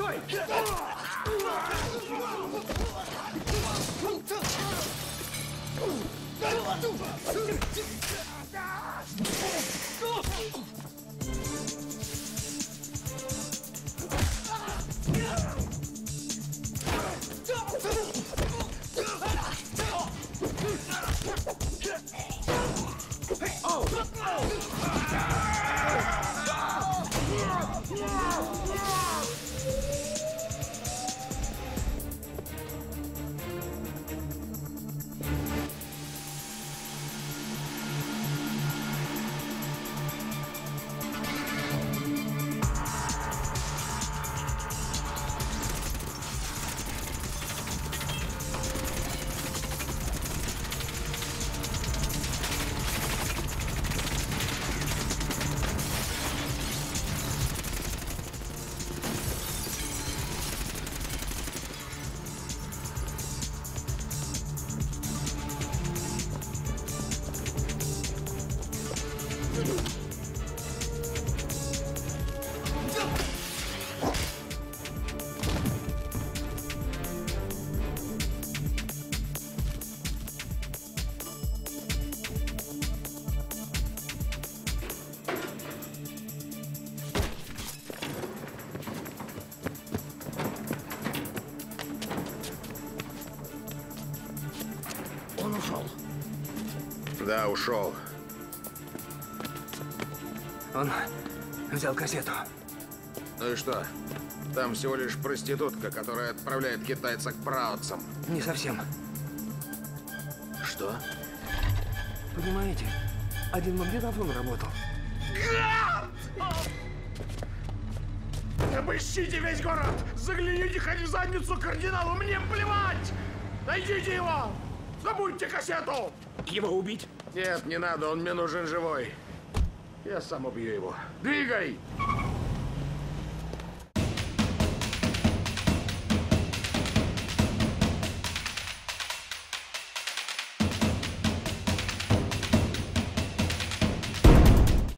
Стой! Он ушел. Да, ушел. Он взял кассету. Ну и что? Там всего лишь проститутка, которая отправляет китайца к праотцам. Не совсем. Что? Понимаете, один магнитофон работал. Обыщите весь город! Загляните хоть в задницу кардиналу, мне плевать! Найдите его! Забудьте кассету! Его убить? Нет, не надо, он мне нужен живой. Я сам убью его. Двигай!